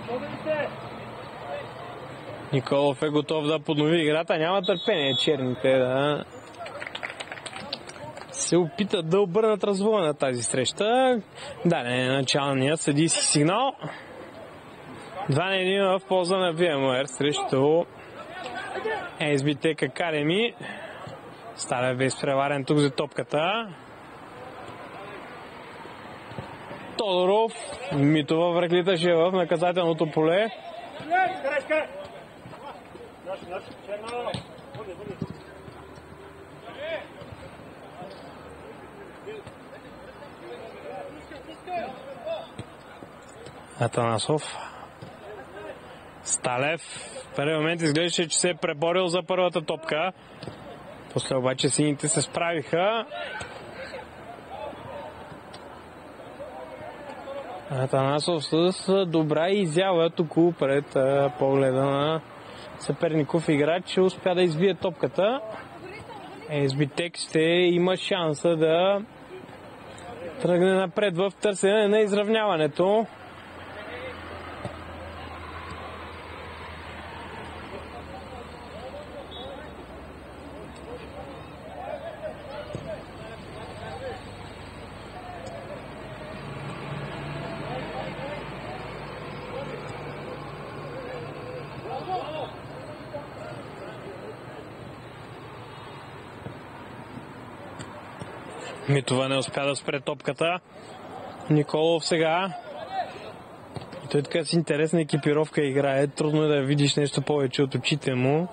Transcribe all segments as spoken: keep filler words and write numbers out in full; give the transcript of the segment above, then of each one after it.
Николов е готов да поднови играта. Няма търпение черните да се опитат да обърнат развоя на тази среща. Да, не е началният съдийски сигнал. Два на един в полза на VMware срещу ес би Tech Academy. Сталев е изпреварен тук за топката. Тодоров. Митова връхлиташе в наказателното поле. Атанасов. Сталев. В първи момент изглеждаше, че се е преборил за първата топка. После обаче сините се справиха. Атанасов с добра изява тук пред погледа на съперников играч. Успя да избие топката. ес би Tech ще има шанса да тръгне напред в търсене на изравняването. Митова не успя да спре топката. Николов сега. И той така с интересна екипировка играе. Трудно е да видиш нещо повече от очите му.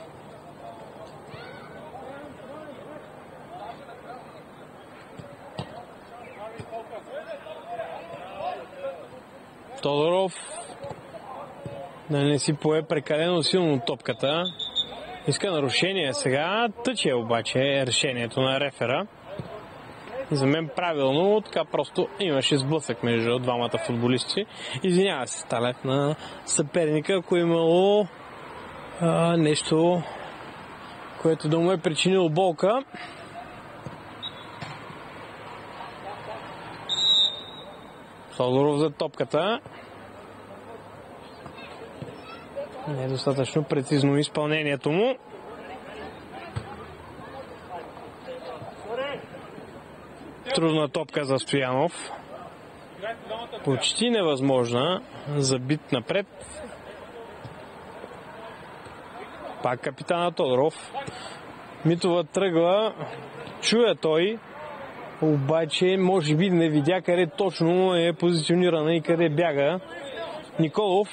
Тодоров. Да не си пое прекалено силно топката. Иска нарушение сега. Тъче обаче решението на рефера. За мен правилно, така просто имаше сблъсък между двамата футболисти. Извинява се Сталев на съперника, ако е имало а, нещо, което да му е причинило болка. Тодоров за топката. Недостатъчно прецизно изпълнението му. Трудна топка за Стоянов. Почти невъзможна. Забит напред. Пак капитана Тодоров. Митова тръгва. Чуя той. Обаче може би не видя къде точно е позиционирана и къде бяга. Николов.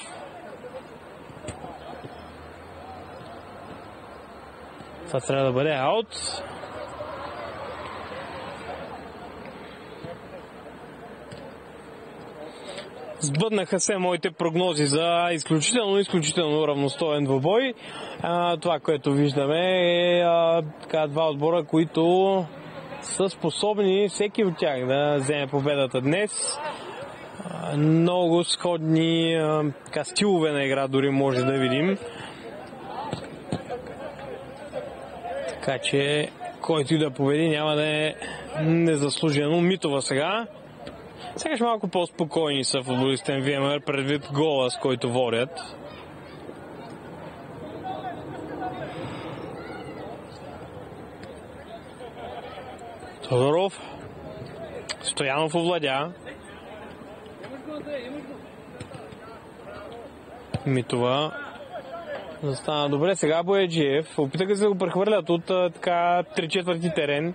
Това трябва да бъде аут. Сбъднаха се моите прогнози за изключително, изключително равностоен двубой. А, това, което виждаме е а, така, два отбора, които са способни всеки от тях да вземе победата днес. А, много сходни а, така, стилове на игра дори може да видим. Така че който и да победи няма да е незаслужено. Митова сега. Сега ще малко по-спокойни са футболистите на VMware предвид гола, с който водят. Тодоров. Стоянов овладя. Митова. Застана добре. Сега Бояджиев. Опитаха се да го прехвърлят от така три четвърти терен.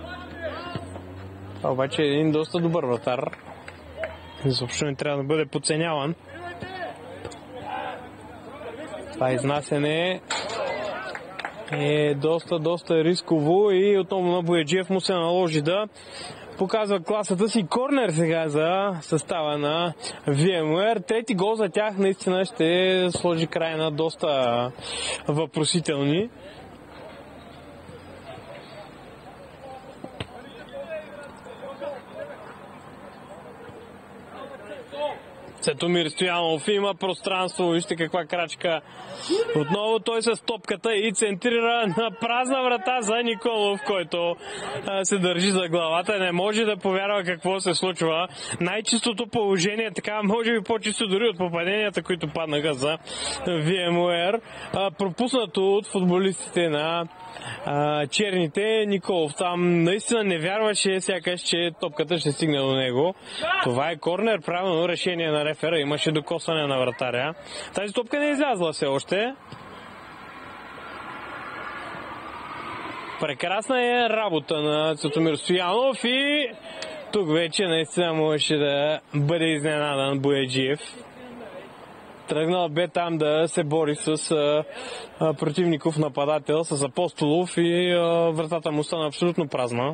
Това обаче е един доста добър вратар. Изобщо не трябва да бъде подценяван. Това изнасяне е доста, доста рисково и отново на Бояджиев му се наложи да показва класата си. Корнер сега за състава на VMware. Трети гол за тях наистина ще сложи край на доста въпросителни. Цветомир Стоянов има пространство, вижте каква крачка. Отново той с топката и центрира на празна врата за Николов, който а, се държи за главата. Не може да повярва какво се случва. Най-чистото положение, така може би по-чисто дори от попаденията, които паднаха за VMware. А, пропуснато от футболистите на а, черните. Николов там наистина не вярваше сякаш, че топката ще стигне до него. Това е корнер, правилно решение на рефера. Имаше докосване на вратаря. Тази топка не е излязла все още. Прекрасна е работа на Цветомир Стоянов и тук вече наистина можеше да бъде изненадан Бояджиев. Тръгнал бе там да се бори с а, а, противников нападател, с Апостолов и а, вратата му стана абсолютно празна.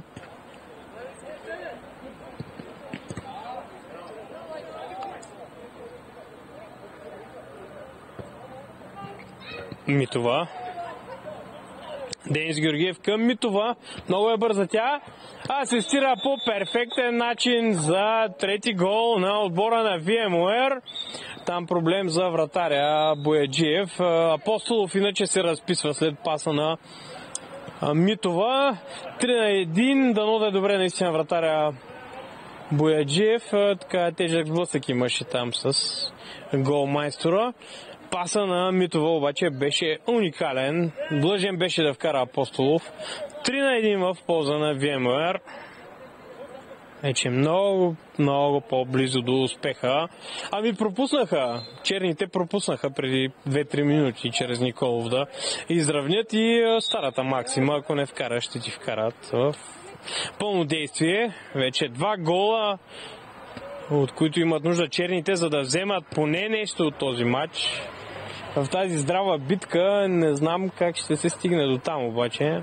Митова. Денис Георгиев към Митова. Много е бърза тя. Асистира по перфектен начин за трети гол на отбора на VMware. Там проблем за вратаря Бояджиев. Апостолов иначе се разписва след паса на Митова. три на един. Дано да е добре наистина вратаря Бояджиев. Така тежък сблъсък имаше там с голмайстора. Паса на Митова обаче беше уникален. Длъжен беше да вкара Апостолов. три на един в полза на VMware. Вече много, много по-близо до успеха. Ами пропуснаха. Черните пропуснаха преди две-три минути чрез Николов да изравнят и старата максима. Ако не вкараш, ще ти вкарат в пълно действие. Вече два гола, от които имат нужда черните, за да вземат поне нещо от този матч. В тази здрава битка не знам как ще се стигне до там обаче.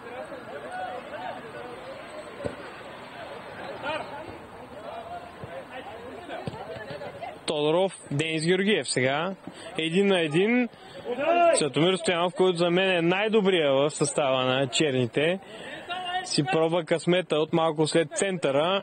Тодоров, Денис Георгиев сега. Един на един. Цветомир Стоянов, който за мен е най-добрия в състава на черните. Си пробва късмета от малко след центъра.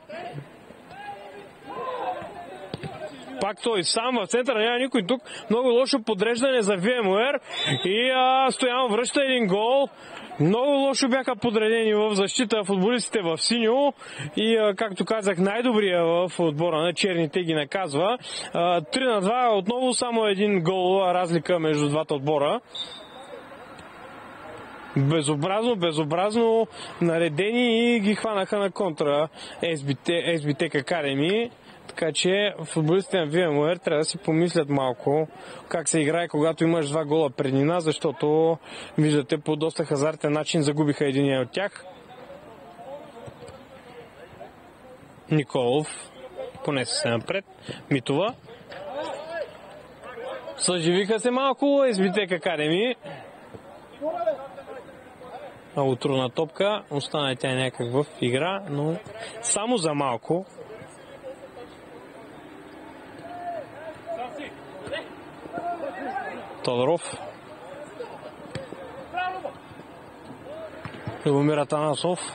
Пак той сам в центъра, няма никой тук. Много лошо подреждане за VMware. И а, Стоянов връща един гол. Много лошо бяха подредени в защита футболистите в синьо. И а, както казах, най-добрия в отбора на черните ги наказва. А, три на два, отново само един гол разлика между двата отбора. Безобразно, безобразно наредени и ги хванаха на контра ес би ти Academy. Така че футболистите на VMware трябва да си помислят малко как се играе, когато имаш два гола преднина, защото виждате по доста хазартен начин загубиха единия от тях. Николов понесе се напред. Митова. Съживиха се малко ес би ти Academy. Много трудна топка. Остана тя някак в игра, но само за малко. Тодоров. Любомир Атанасов.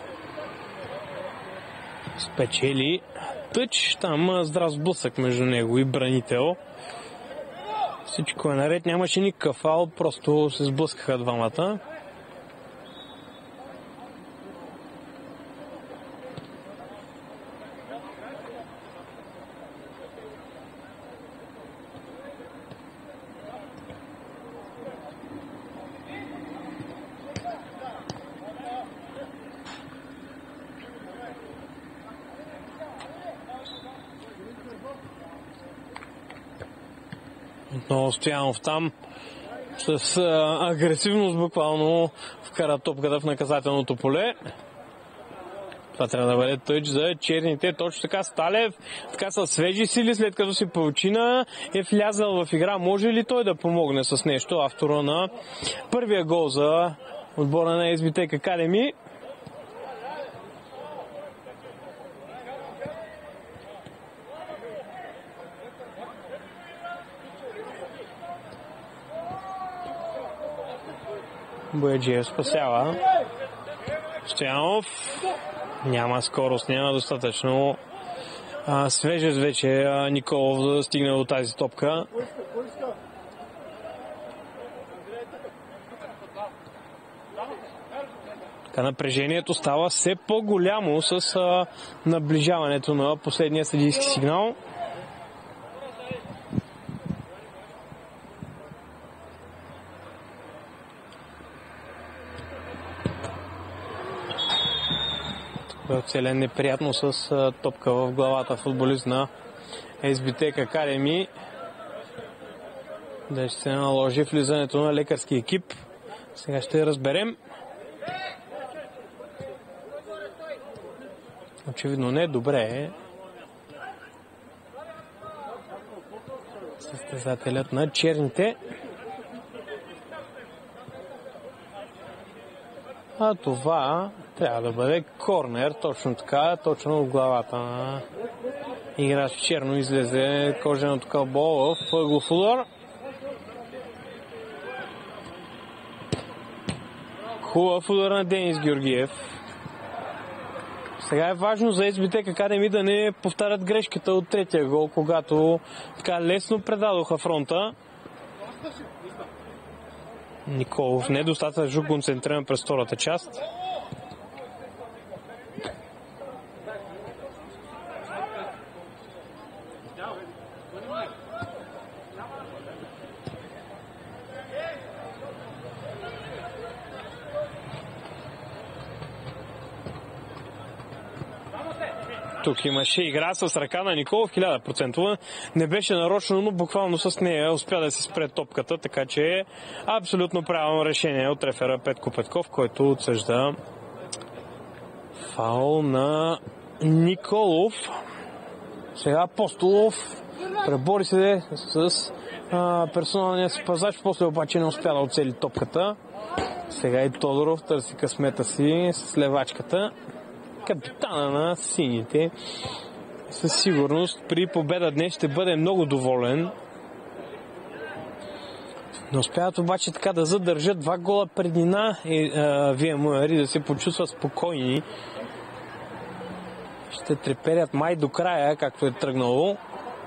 Спечели тъч. Там здрав сблъсък между него и бранител. Всичко е наред. Нямаше никакъв фаул. Просто се сблъскаха двамата. Отново Стоянов там с а, агресивност буквално вкара топката в наказателното поле. Това трябва да бъде тъч за черните. Точно така Сталев, така със свежи сили, след като си почина, е влязъл в игра. Може ли той да помогне с нещо? Автора на първия гол за отбора на ес би ти Academy. Бояджиев спасява. Стоянов няма скорост, няма достатъчно а, свежест вече а, Николов да стигне до тази топка. Така напрежението става все по-голямо с а, наближаването на последния съдийски сигнал. Оцелен неприятно с а, топка в главата футболист на Ес Би Тек Академи. Да ще се наложи влизането на лекарски екип. Сега ще разберем. Очевидно не, добре. Състезателят на черните. А това трябва да бъде корнер, точно така, точно в главата на играч черно излезе коженото кълбо в ъглов удар. Хубав удар на Денис Георгиев. Сега е важно за Ес Би Тек Академи да не повтарят грешката от третия гол, когато така лесно предадоха фронта. Николов недостатъчно концентриран през втората част. Тук имаше игра с ръка на Николов, хиляда процента. Не беше нарочно, но буквално с нея успя да се спре топката, така че е абсолютно правилно решение от рефера Петко Петков, който отсъжда фаул на Николов. Сега Апостолов пребори се с а, персоналния си пазач, после обаче не успя да оцели топката. Сега и Тодоров търси късмета си с левачката. Капитана на сините със сигурност при победа днес ще бъде много доволен. Не успяват обаче така да задържат два гола преднина и ВМР и да се почувстват спокойни. Ще треперят май до края, както е тръгнало.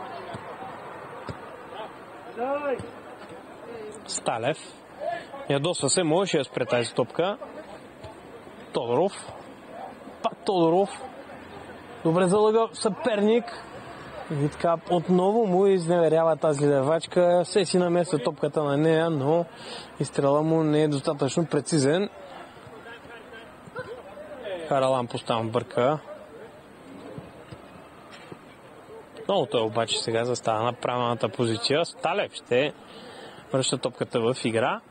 Сталев ядосва се, можеше да спре тази топка. Тодоров. Пак Тодоров. Добре залъга съперник. И така отново му изневерява тази левачка. Се си намества топката на нея, но изстрела му не е достатъчно прецизен. Харалан поставам бърка. Много той обаче сега застава на правилната позиция. Сталев ще връща топката в игра.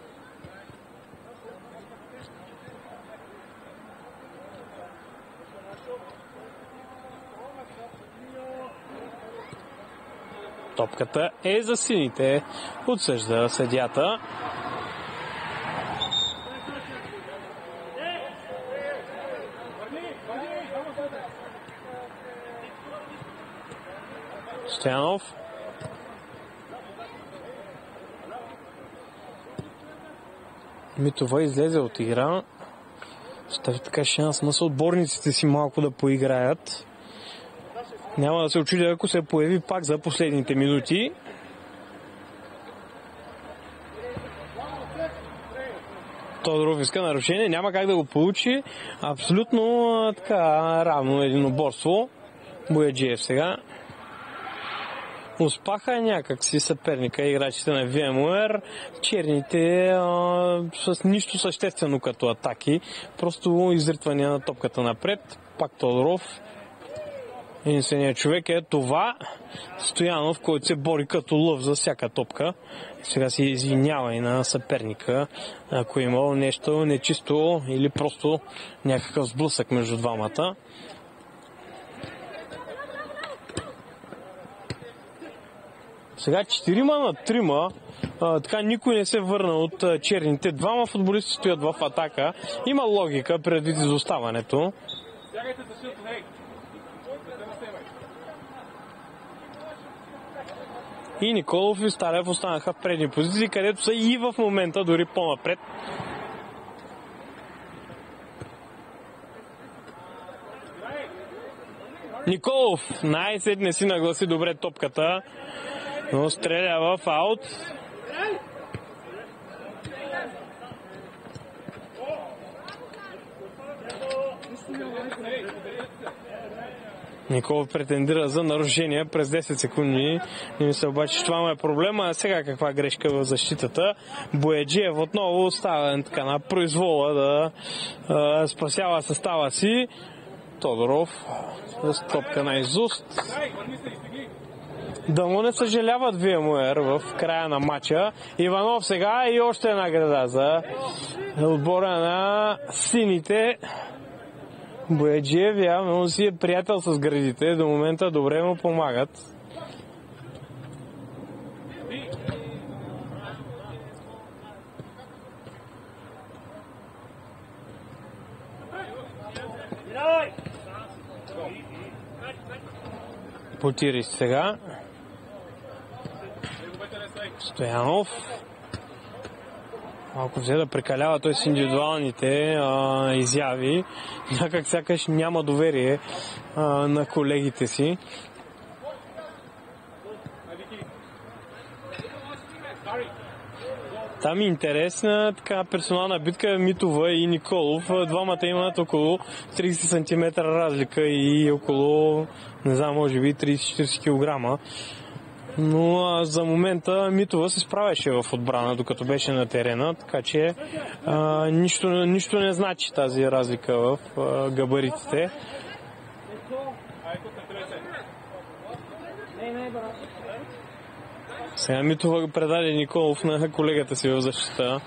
Топката е за сините. Отсъжда съдията. Стоянов. Митова излезе от игра. Стави така шанс на съотборниците си малко да поиграят. Няма да се очудя, ако се появи пак за последните минути. Тодоров иска нарушение, няма как да го получи. Абсолютно така равно единоборство. Бояджиев сега. Успаха някак си съперника, играчите на ВМР. Черните а, с нищо съществено като атаки. Просто изритване на топката напред. Пак Тодоров. Единственият човек е това Стоянов, който се бори като лъв за всяка топка. Сега се извинява и на съперника, ако е имало нещо нечисто или просто някакъв сблъсък между двамата. Сега четирима на трима. А, така никой не се върна от а, черните. Двама футболисти стоят в атака. Има логика предвид изоставането. И Николов и Сталев останаха в предни позиции, където са и в момента дори по-напред. Николов най-сетне си нагласи добре топката, но стреля в аут. Николов претендира за нарушение през десет секунди. Не мисля обаче, че това му е проблема. Сега каква грешка в защитата. Бояджиев отново остава така на произвола да а, спасява състава си. Тодоров с топка на изуст. Да му не съжаляват Виемуер в края на матча. Иванов сега и още една града за отбора на сините. Бояджиев явно си е приятел с градите. До момента добре му помагат. Потири сега. Стоянов. Малко взе да прекалява той с индивидуалните а, изяви. Някак сякаш няма доверие а, на колегите си. Там е интересна така персонална битка Митова и Николов. Двамата имат около трийсет сантиметра разлика и около, не знам, може би трийсет-четирийсет килограма. Но а, за момента Митова се справяше в отбрана, докато беше на терена, така че а, нищо, нищо не значи тази разлика в а, габаритите. Сега Митова предаде Николов на колегата си в защита.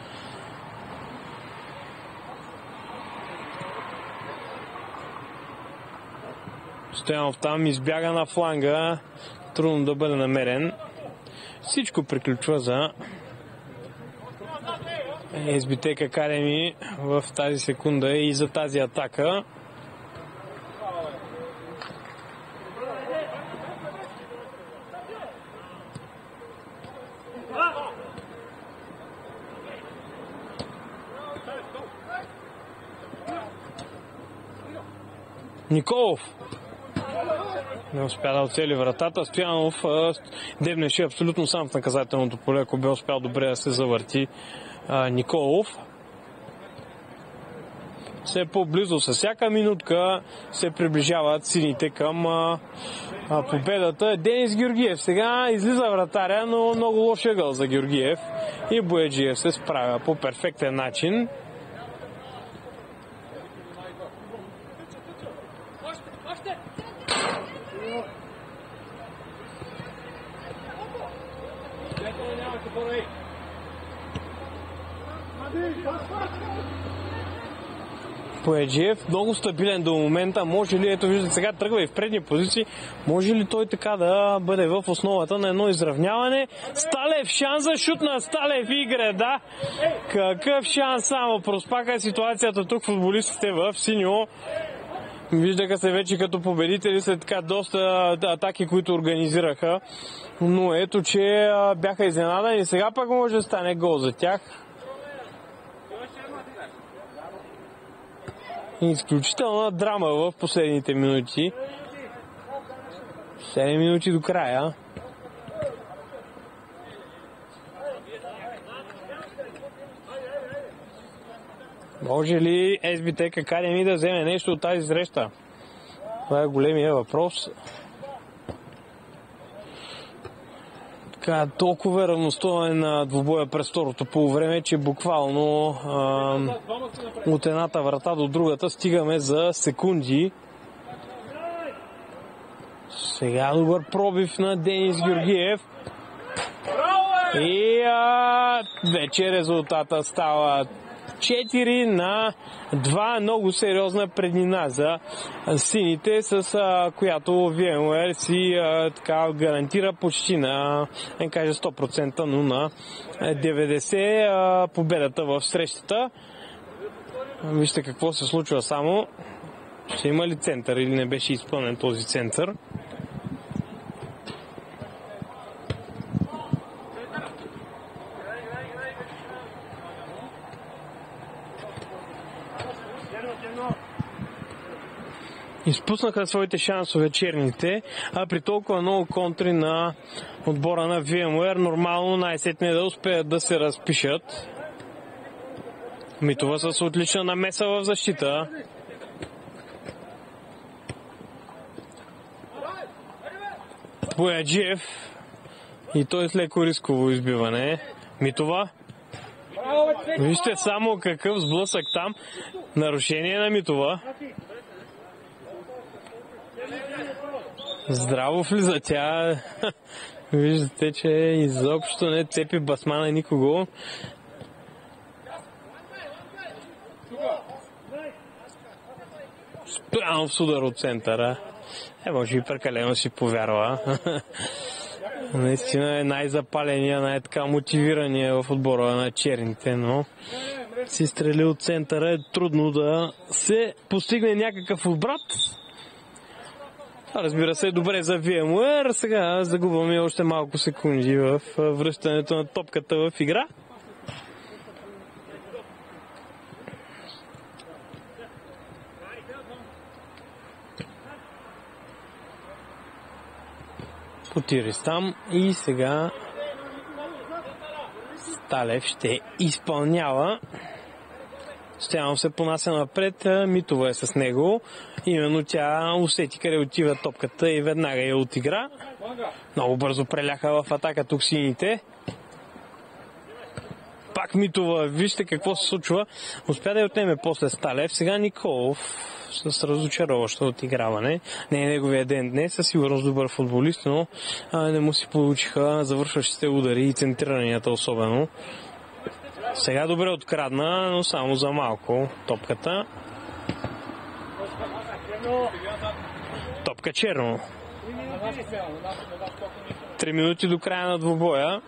Стоянов там избяга на фланга. Трудно да бъде намерен. Всичко приключва за Ес Би Тек Academy в тази секунда и за тази атака. Николов не успя да оцели вратата. Стоянов дебнеше абсолютно сам в наказателното поле, ако бе успял добре да се завърти а, Николов. Все по-близо с всяка минутка се приближават сините към а, а, победата. Денис Георгиев сега излиза вратаря, но много лош ъгъл за Георгиев и Бояджиев се справя по перфектен начин. Бояджиев много стабилен до момента. Може ли, ето виждате сега тръгва и в предни позиции, може ли той така да бъде в основата на едно изравняване? Сталев, шанс за шут на Сталев и града. Какъв шанс само? Проспака ситуацията тук футболистите в синьо. Виждаха се вече като победители след така доста атаки, които организираха. Но ето, че бяха изненадани и сега пък може да стане гол за тях. Изключителна драма в последните минути. седем минути до края. Може ли Ес Би Тек Academy да вземе нещо от тази среща? Това е големия въпрос. Така, толкова равностоен на двубоя през второто полувреме, че буквално а, от едната врата до другата стигаме за секунди. Сега добър пробив на Денис Георгиев. И а, вече резултата става четири на два. Много сериозна преднина за сините, с а, която Виемуер си а, така гарантира почти на, не кажа сто процента, но на деветдесет а, победата в срещата. Вижте какво се случва само. Ще има ли център или не беше изпълнен този център? Изпуснаха своите шансове черните, а при толкова много контри на отбора на VMware нормално най-сетне да успеят да се разпишат. Митова с отлична намеса в защита. Бояджиев и той с леко рисково избиване. Митова. Вижте само какъв сблъсък там. Нарушение на Митова. Здраво влиза тя. Виждате, че изобщо не цепи басмана никого. Спрямо в удар от центъра. Е, може и прекалено си повярва. Наистина е най-запаления, най-така мотивирания в отбора на черните, но си стрели от центъра, е трудно да се постигне някакъв обрат. Разбира се, добре за VMware. Сега загубваме още малко секунди в връщането на топката в игра. Потирис там и сега Сталев ще изпълнява. Стоянов се понася напред, Митова е с него. Именно тя усети къде отива топката и веднага я отигра. Много бързо преляха в атака тук сините. Пак Митова, вижте какво се случва. Успя да я отнеме после Сталев. Сега Николов с разочароващо отиграване. Не е неговия ден днес, със сигурност добър футболист, но а, не му си получиха завършващите удари и центриранията особено. Сега добре открадна, но само за малко топката. Топка черно. Три минути до края на двубоя.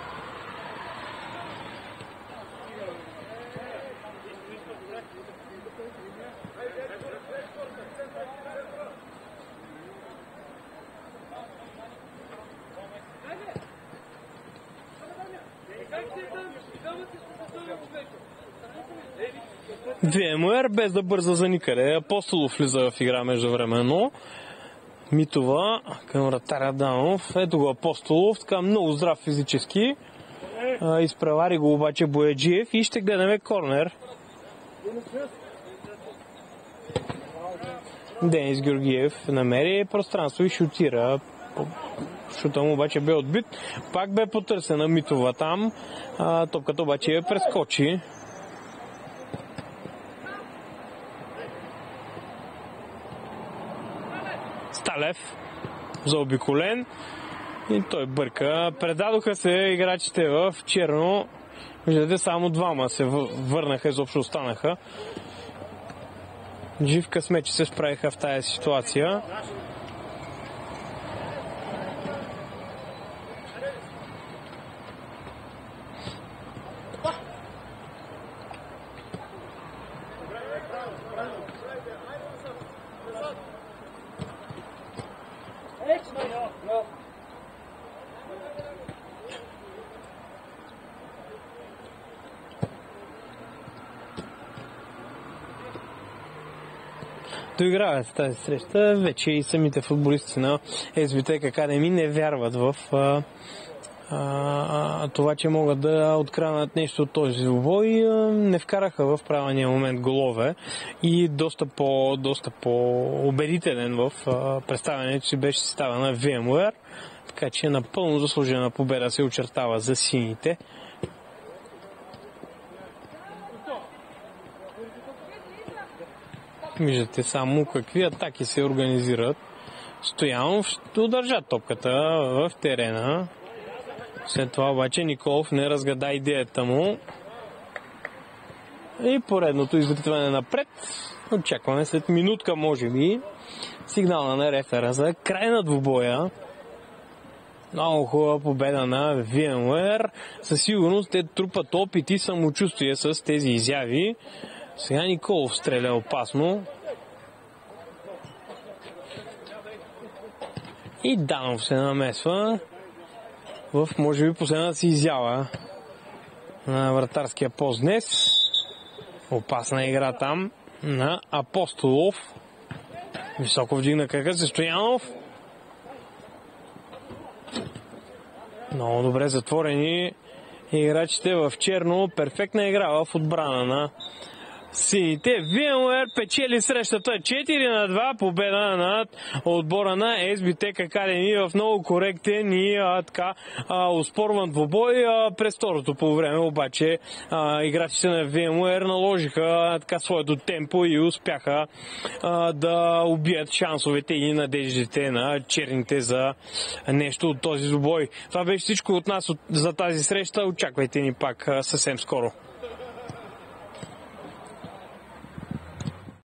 VMware без да бърза за никъде. Апостолов влиза в игра междувременно. Митова към вратаря Данов. Ето го Апостолов, така много здрав физически. Изпревари го обаче Бояджиев и ще гледаме корнер. Денис Георгиев намери пространство и шутира. Шута му обаче бе отбит. Пак бе потърсена Митова там. А, топката обаче я прескочи. Сталев заобиколен и той бърка. Предадоха се играчите в черно. Виждате, само двама се върнаха, изобщо останаха. Жив късмет, че се справиха в тази ситуация. Доиграват тази среща. Вече и самите футболисти на Ес Би Тек Academy не вярват в а, а, това, че могат да откранат нещо от този двубой. Не вкараха в правилния момент голове и доста, по, доста по-убедителен в а, представянето си беше състава на VMware. Така че напълно заслужена победа се очертава за сините. Виждате само какви атаки се организират. Стоянов ще удържа топката в терена. След това обаче Николов не разгада идеята му. И поредното излитване напред. Очакваме след минутка, може би, сигнала на рефера за край на двубоя. Много хубава победа на VMware. Със сигурност те трупат опит и самочувствие с тези изяви. Сега Николов стреля опасно. И Данов се намесва в, може би, последната си изява на вратарския пост днес. Опасна игра там на Апостолов. Високо вдигна кракът си Стоянов. Много добре затворени играчите в черно. Перфектна игра в отбрана на сините. VMware печели срещата четири на два, победа над отбора на ес би Tech Academy в много коректен и а, така а, успорван двубой. А, през второто по време обаче а, играчите на VMware наложиха а, така своето темпо и успяха а, да убият шансовете и надеждите на черните за нещо от този двубой. Това беше всичко от нас от, за тази среща. Очаквайте ни пак а, съвсем скоро.